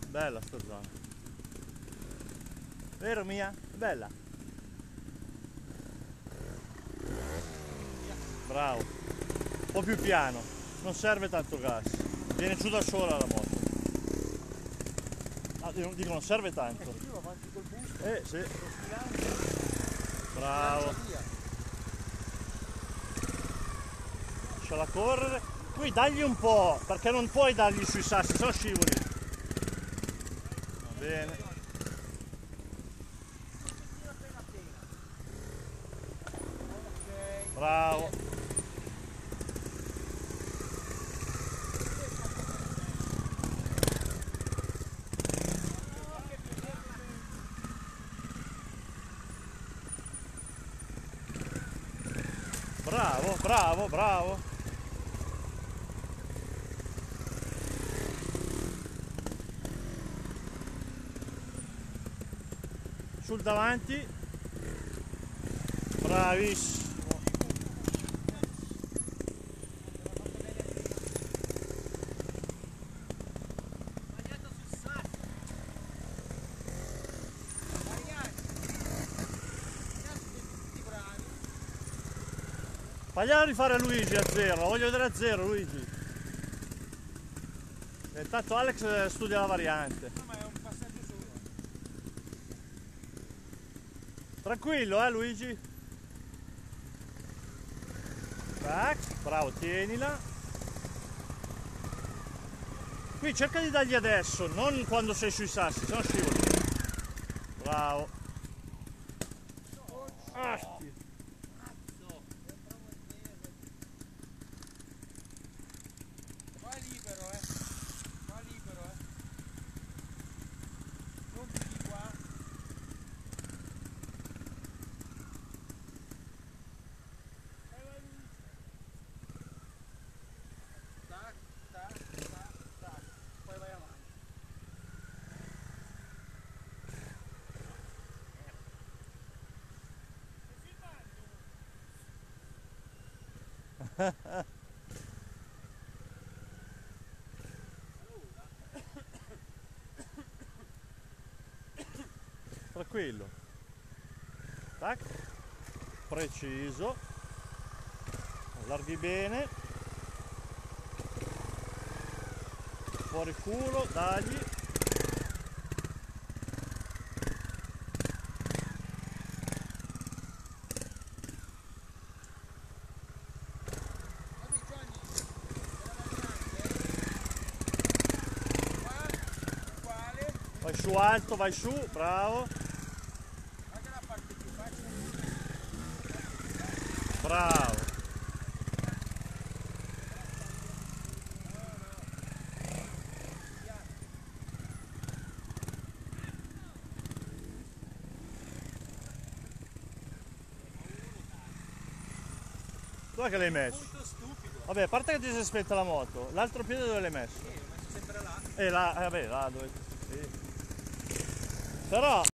Bella sta zona. Vero Mia? Bella. Bravo. Un po' più piano. Non serve tanto gas. Viene giù da sola la moto. Ah, dico non serve tanto. Io avanti col busto. Sì. Sfilando. Bravo. Lasciala correre. Qui dagli un po', perché non puoi dargli sui sassi, sono scivoli. Va bene. Bravo. Bravo, bravo, bravo. Sul davanti. Bravissimo. Fagliela rifare a Luigi a zero, la voglio vedere a zero Luigi. E intanto Alex studia la variante. No, ma è un passaggio solo. Tranquillo Luigi. Tac, bravo, tienila. Qui cerca di dargli adesso, non quando sei sui sassi, se no scivoli. Bravo. Asti. Vai libero, vai libero, non di qua. Tac, tac, tac, tac. Poi vai avanti. Tranquillo. Tac. Preciso. Allarghi bene. Fuori culo, dagli. Vai su alto, vai su, bravo. Anche la parte più facile. Bravo. Dov'è che l'hai messo? Molto stupido. Vabbè, a parte che ti sei spenta la moto, l'altro piede dove l'hai messo? L'ho messo sempre là. Là, vabbè, là dove... Sì. Però